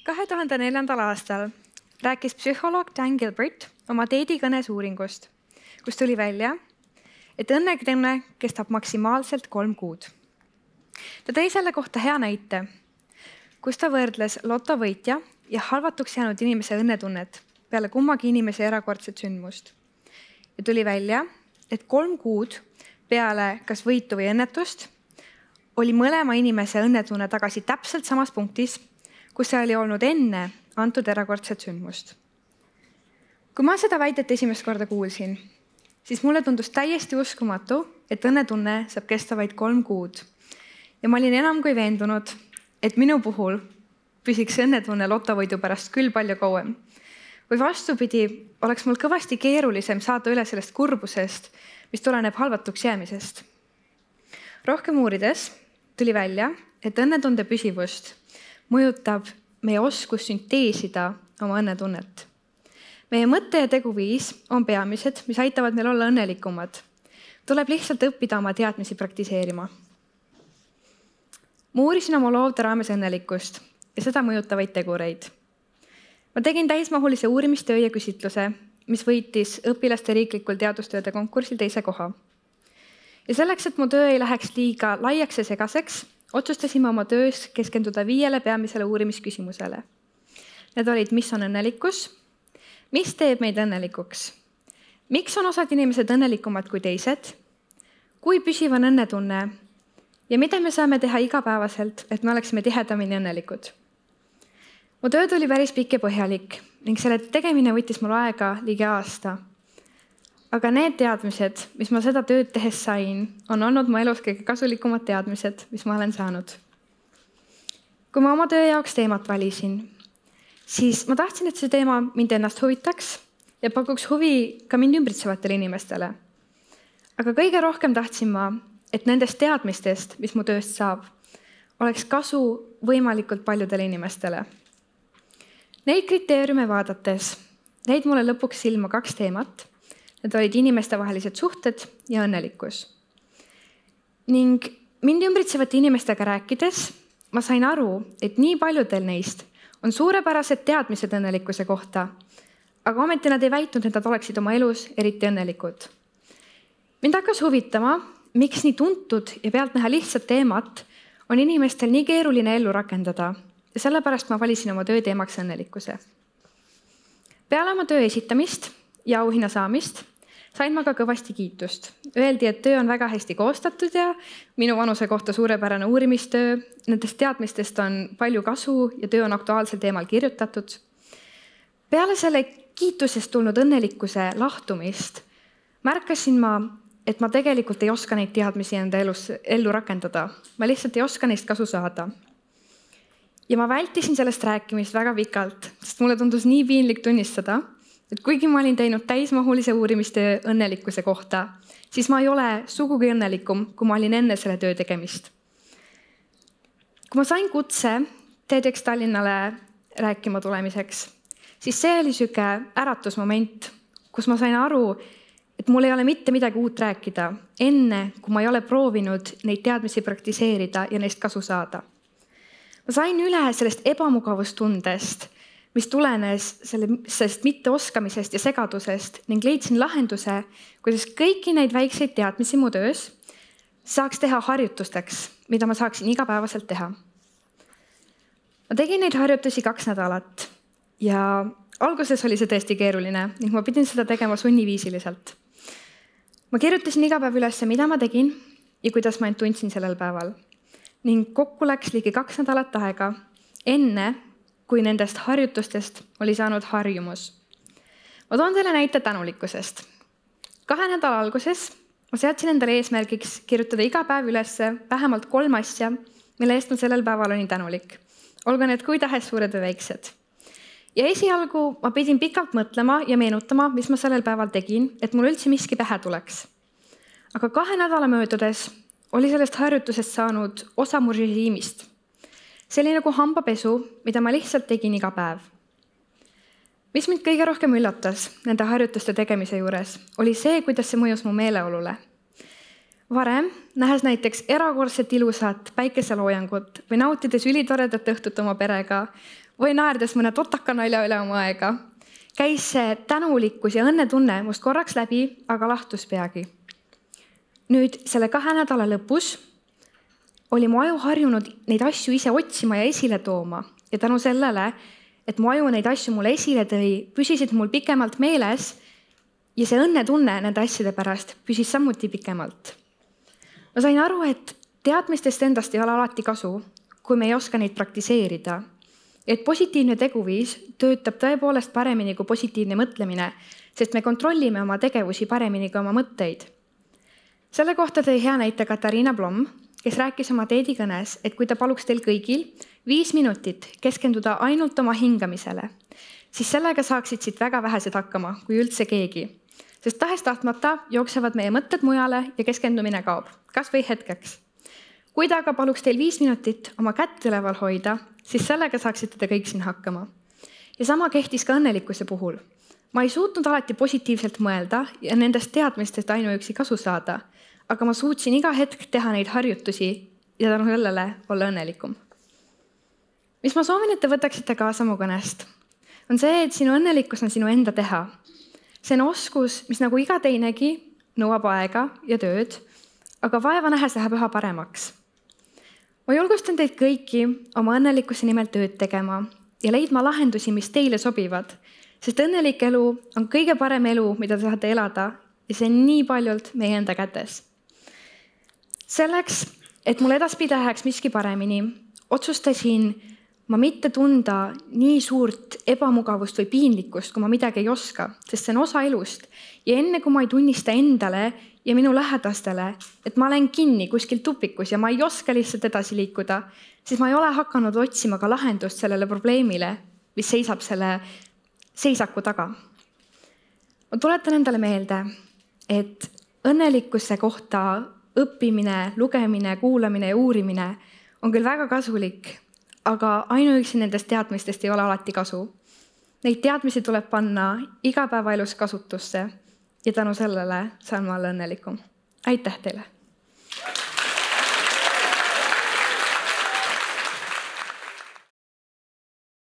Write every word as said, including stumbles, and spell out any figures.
kahe tuhande neljandal aastal rääkis psühholoog Dan Gilbert oma teedikõnes uuringust, kus tuli välja, et õnnetunne kestab maksimaalselt kolm kuud. Ta tõi selle kohta hea näite, kus ta võrdles lotovõitja ja halvatuks jäänud inimese õnnetunnet peale kummagi inimese erakordset sündmust. Ja tuli välja, et kolm kuud peale kas võitu või õnnetust oli mõlema inimese õnnetunne tagasi täpselt samas punktis, kus see oli olnud enne antud erakordset sündmust. Kui ma seda väidet esimest korda kuulsin, siis mulle tundus täiesti uskumatu, et õnnetunne saab kesta vaid kolm kuud. Ja ma olin enam kui veendunud, et minu puhul püsiks õnnetunne lotovõidu pärast küll palju kauem. Või vastupidi, oleks mul kõvasti keerulisem saada üle sellest kurbusest, mis tuleneb halvatuks jäämisest. Rohkem uurides tuli välja, et õnnetunde püsivust mõjutab meie oskus sünteesida oma õnnetunnet. Meie mõtte ja teguviis on peamised, mis aitavad meil olla õnnelikumad. Tuleb lihtsalt õppida oma teadmisi praktiseerima. Ma uurisin oma loovde raames õnnelikkust ja seda mõjutavaid tegureid. Ma tegin täismahulise uurimistöö ja küsitluse, mis võitis õpilaste riiklikul teadustööde konkursil teise koha. Ja selleks, et mu töö ei läheks liiga laiaks ja segaseks, otsustasime oma töös keskenduda viiele peamisele uurimisküsimusele. Need olid, mis on õnnelikkus, mis teeb meid õnnelikuks, miks on osad inimesed õnnelikumad kui teised, kui püsiv on õnnetunne ja mida me saame teha igapäevaselt, et me oleksime tihedamini õnnelikud. Mu töö tuli päris pikk ja põhjalik ning selle tegemine võttis mul aega ligi aasta. Aga need teadmised, mis ma seda tööd tehes sain, on olnud mu elus kõige kasulikumad teadmised, mis ma olen saanud. Kui ma oma töö jaoks teemat valisin, siis ma tahtsin, et see teema mind ennast huvitaks ja pakuks huvi ka mind ümbritsevatele inimestele. Aga kõige rohkem tahtsin ma, et nendest teadmistest, mis mu tööst saab, oleks kasu võimalikult paljudele inimestele. Neid kriteeriume vaadates neid mulle lõpuks silma kaks teemat. Need olid inimestevahelised suhted ja õnnelikkus. Ning mind ümbritsevate inimestega rääkides ma sain aru, et nii paljudel neist on suurepärased teadmised õnnelikkuse kohta, aga ometi nad ei väitnud, et nad oleksid oma elus eriti õnnelikud. Mind hakkas huvitama, miks nii tuntud ja pealtnäha lihtsat teemat on inimestel nii keeruline ellu rakendada ja sellepärast ma valisin oma töö teemaks õnnelikkuse. Peale oma töö esitamist ja auhinna saamist sain ma ka kõvasti kiitust. Öeldi, et töö on väga hästi koostatud ja minu vanuse kohta suurepärane uurimistöö. Nendest teadmistest on palju kasu ja töö on aktuaalsel teemal kirjutatud. Peale selle kiitusest tulnud õnnelikkuse lahtumist märkasin ma, et ma tegelikult ei oska neid teadmisi enda elus, ellu rakendada. Ma lihtsalt ei oska neist kasu saada. Ja ma vältisin sellest rääkimist väga pikalt, sest mulle tundus nii piinlik tunnistada, et kuigi ma olin teinud täismahulise uurimistöö õnnelikkuse kohta, siis ma ei ole sugugi õnnelikum, kui ma olin enne selle töö tegemist. Kui ma sain kutse TEDx Tallinnale rääkima tulemiseks, siis see oli süke äratusmoment, kus ma sain aru, et mul ei ole mitte midagi uut rääkida, enne kui ma ei ole proovinud neid teadmisi praktiseerida ja neist kasu saada. Ma sain üle sellest ebamugavustundest, mis tulenes sellest mitteoskamisest ja segadusest ning leidsin lahenduse, kuidas kõiki neid väikseid teadmisi mu töös saaks teha harjutusteks, mida ma saaksin igapäevaselt teha. Ma tegin neid harjutusi kaks nädalat ja alguses oli see tõesti keeruline ning ma pidin seda tegema sunniviisiliselt. Ma kirjutasin iga päev üles, mida ma tegin ja kuidas ma end tundsin sellel päeval. Ning kokku läks ligi kaks nädalat aega, enne kui nendest harjutustest oli saanud harjumus. Ma toon teile näite tänulikkusest. Kahe nädala alguses ma seadsin endale eesmärgiks kirjutada iga päev üles vähemalt kolm asja, mille eest ma sellel päeval olin tänulik. Olgu need kui tahes suured või väiksed. Ja esialgu ma pidin pikalt mõtlema ja meenutama, mis ma sellel päeval tegin, et mul üldse miski pähe tuleks. Aga kahe nädala möödudes oli sellest harjutusest saanud osa mu režiimist. See oli nagu hambapesu, mida ma lihtsalt tegin iga päev. Mis mind kõige rohkem üllatas nende harjutuste tegemise juures, oli see, kuidas see mõjus mu meeleolule. Varem, nähes näiteks erakordselt ilusat päikeseloojangut või nautides ülitoredat õhtut oma perega, või naerdes mõne totaka nalja üle oma aega, käis see tänulikkus ja õnnetunne must korraks läbi, aga lahtus peagi. Nüüd selle kahe nädala lõpus oli mu aju harjunud neid asju ise otsima ja esile tooma ja tänu sellele, et mu aju neid asju mulle esile tõi, püsisid mul pikemalt meeles ja see õnnetunne nende asjade pärast püsis samuti pikemalt. Ma sain aru, et teadmistest endast ei ole alati kasu, kui me ei oska neid praktiseerida. Et positiivne teguviis töötab tõepoolest paremini kui positiivne mõtlemine, sest me kontrollime oma tegevusi paremini kui oma mõtteid. Selle kohta tõi hea näite Katariina Blom, kes rääkis oma teedikõnes, et kui ta paluks teil kõigil viis minutit keskenduda ainult oma hingamisele, siis sellega saaksid siit väga vähesed hakkama, kui üldse keegi. Sest tahes-tahtmata jooksevad meie mõtted mujale ja keskendumine kaob, kas või hetkeks. Kui ta aga paluks teil viis minutit oma kätt üleval hoida, siis sellega saaksite te kõik siin hakkama. Ja sama kehtis ka õnnelikkuse puhul. Ma ei suutnud alati positiivselt mõelda ja nendest teadmistest ainuüksi kasu saada, aga ma suutsin iga hetk teha neid harjutusi ja tänu sellele olla õnnelikum. Mis ma soovin, et te võtaksite kaasa mu kõnest, on see, et sinu õnnelikkus on sinu enda teha. See on oskus, mis nagu iga teinegi nõuab aega ja tööd, aga vaeva nähes läheb üha paremaks. Ma julgustan teid kõiki oma õnnelikkuse nimel tööd tegema ja leidma lahendusi, mis teile sobivad, sest õnnelik elu on kõige parem elu, mida te saate elada ja see on nii paljult meie enda kätes. Selleks, et mul edaspidi läheks miski paremini, otsustasin ma mitte tunda nii suurt ebamugavust või piinlikkust, kui ma midagi ei oska, sest see on osa elust. Ja enne kui ma ei tunnista endale ja minu lähedastele, et ma olen kinni kuskil tupikus ja ma ei oska lihtsalt edasi liikuda, siis ma ei ole hakanud otsima ka lahendust sellele probleemile, mis seisab selle seisaku taga. Ma tuletan endale meelde, et õnnelikkuse kohta õppimine, lugemine, kuulamine ja uurimine on küll väga kasulik, aga ainuüksi nendest teadmistest ei ole alati kasu. Neid teadmisi tuleb panna igapäevaelus kasutusse ja tänu sellele saan ma olla õnnelikum. Aitäh teile!